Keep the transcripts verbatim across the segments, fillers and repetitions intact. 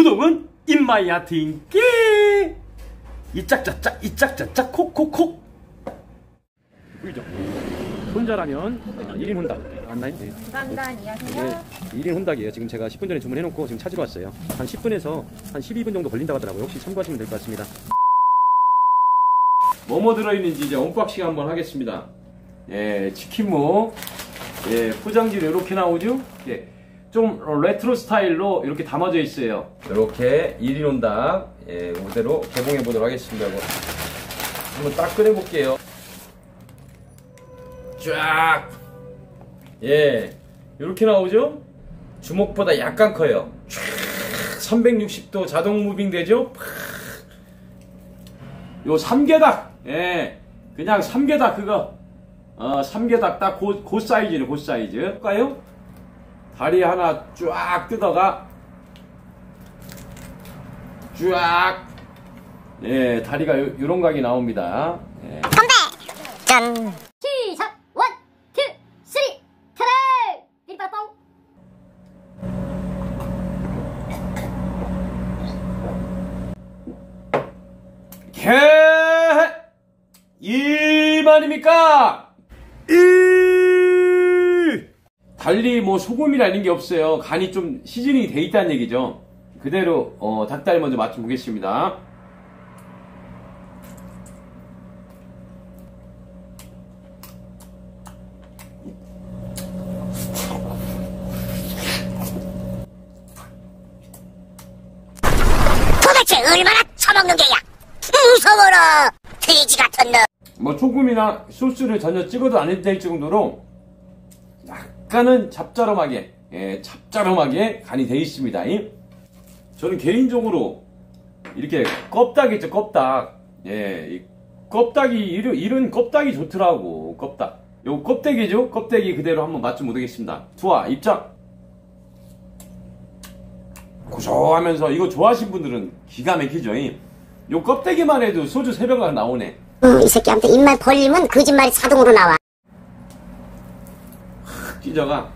우동은 인마이 팅게 이짝짜짝 이짝짜짝 콕콕콕. 보이죠? 혼자라면 일 인 혼닭 맞나요? 네. 감사합니다. 안녕하세요. 네, 일 인 혼닭이에요. 지금 제가 십 분 전에 주문해놓고 지금 찾으러 왔어요. 한 십 분에서 한 십이 분 정도 걸린다고 하더라고요. 혹시 참고하시면 될 것 같습니다. 뭐뭐 들어있는지 이제 언박싱 한번 하겠습니다. 예, 치킨무. 예, 포장지로 이렇게 나오죠? 예, 좀 레트로 스타일로 이렇게 담아져 있어요. 이렇게 일 인 혼닭. 예, 그대로 개봉해 보도록 하겠습니다. 한번 딱 꺼내 볼게요. 쫙. 예, 이렇게 나오죠? 주먹보다 약간 커요. 쫙. 삼백육십 도 자동 무빙 되죠? 요 삼계닭. 예, 그냥 삼계닭 그거. 어, 삼계닭 딱 그, 그 사이즈네, 그 사이즈. 볼까요? 다리 하나 쫙 뜯어가. 쫙. 예, 다리가 요, 요런 각이 나옵니다. 예. 건배! 짠! 시작! 원, 투, 쓰리, 카레! 삐빠뽕! 개! 이만입니까? 이! 달리 뭐 소금이라는 게 없어요. 간이 좀 시즈닝이 돼 있다는 얘기죠. 그대로 어, 닭다리 먼저 맛 좀 보겠습니다. 도대체 얼마나 처먹는 게야? 무서워라! 돼지 같은 놈! 뭐 소금이나 소스를 전혀 찍어도 안 해도 될 정도로 약간은 짭짤하게, 예, 짭짤하게 간이 되어 있습니다. 저는 개인적으로 이렇게 껍닭 있죠, 껍닭. 예, 이 껍닭이 이런, 이런 껍닭이 좋더라고. 껍닭. 요 껍데기죠? 껍데기 그대로 한번 맛 좀 보겠습니다. 투하 입장. 고소하면서 이거 좋아하시는 분들은 기가 막히죠. 요 껍데기만 해도 소주 세 병가 나오네. 음, 이 새끼한테 입만 벌리면 거짓말이 자동으로 나와. 찢어가.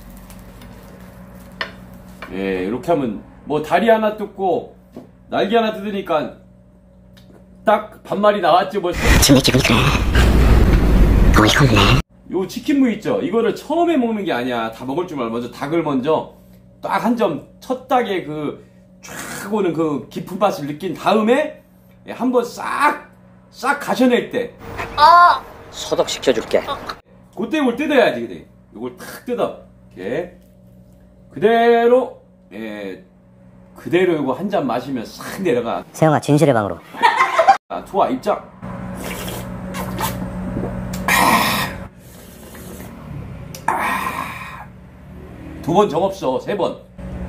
예, 이렇게 하면 뭐 다리 하나 뜯고 날개 하나 뜯으니까 딱 반마리 나왔죠. 뭐. 지금 기분이 그래. 어이가 없네. 요 치킨무 있죠? 이거를 처음에 먹는 게 아니야. 다 먹을 줄 알아. 먼저 닭을 먼저 딱 한 점 첫 닭의 그 쫙 오는 그 깊은 맛을 느낀 다음에 한번 싹 싹 가셔낼 때 어! 소독시켜줄게. 그때 이걸 뜯어야지. 그래. 이걸 탁 뜯어. 이렇게 그대로, 예, 그대로 이거 한 잔 마시면 싹 내려가. 세영아, 진실의 방으로. 아, 투하 입장. 두 번 정 없어. 세 번.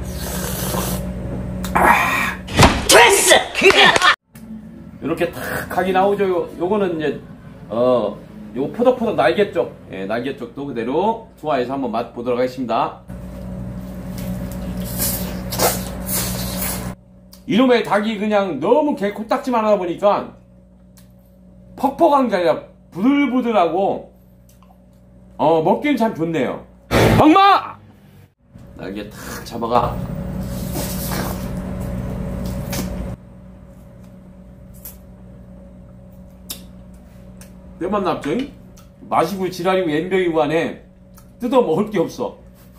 됐어! 이렇게 탁 각이 나오죠. 요, 요거는 이제 어, 요 포덕포덕 날개 쪽, 예, 날개 쪽도 그대로 투하해서 한번 맛 보도록 하겠습니다. 이놈의 닭이 그냥 너무 개 코딱지만 하다 보니까 퍽퍽한 게 아니라 부들부들하고 어, 먹기는 참 좋네요. 막마! 날개 탁 잡아가. 때만 납죠? 마시고 지랄이고 옌병이고 안에 뜯어 먹을 게 없어.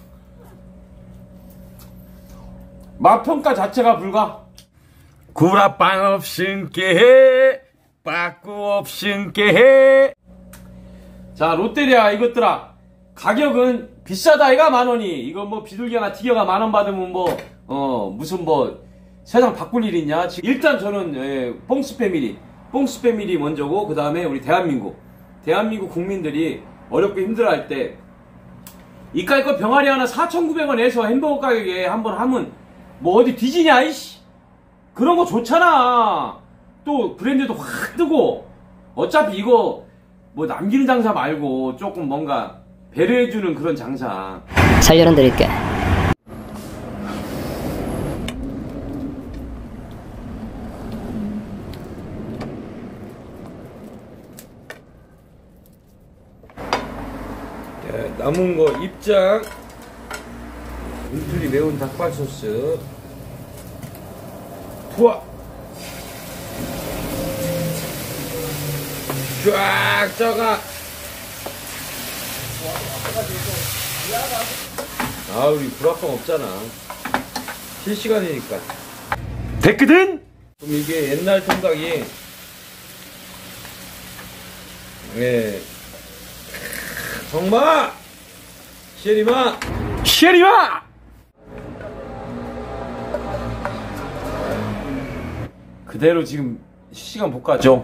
맛평가 자체가 불가. 구라빵 없은게 빠꾸 없은게. 자, 롯데리아 이것들아, 가격은 비싸다 이가 만원이. 이거 뭐 비둘기나 티격아 만원 받으면 뭐 어 무슨 뭐 세상 바꿀 일 있냐. 지금 일단 저는 예, 뽕스 패밀리 뽕스 패밀리 먼저고, 그 다음에 우리 대한민국 대한민국 국민들이 어렵고 힘들어할 때 이까이 거 병아리 하나 사천구백 원 해서 햄버거 가격에 한번 하면 뭐 어디 뒤지냐 이씨. 그런 거 좋잖아. 또 브랜드도 확 뜨고. 어차피 이거 뭐 남기는 장사 말고 조금 뭔가 배려해주는 그런 장사. 살려는 드릴게. 네, 남은 거 입장. 은틀이 매운 닭발 소스. 부어. 쫙 쪄가. 아, 우리 불합방 없잖아. 실시간이니까. 됐거든? 그럼 이게 옛날 통닭이, 예. 정마! 시에리마! 시에리마! 그대로 지금 실시간 볶아줘.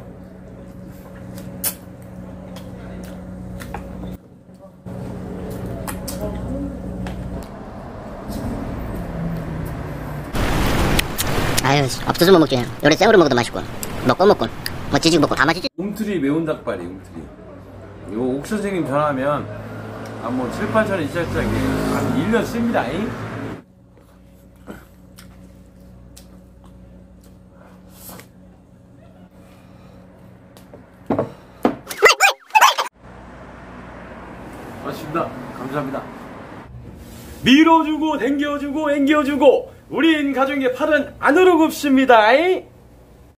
아유, 없어서 못 먹지. 요래 생으로 먹어도 맛있고, 먹고 먹고, 뭐 지지고 먹고 다 맛있지. 움트리 매운 닭발이, 움트리. 이거 옥 선생님 전화하면, 아, 뭐, 칠, 팔천원 시작자기 한 일 년 씁니다, 잉? 맞습니다. 감사합니다. 밀어주고, 당겨주고, 앵겨주고, 우린 가족의 팔은 안으로 굽습니다, 잉?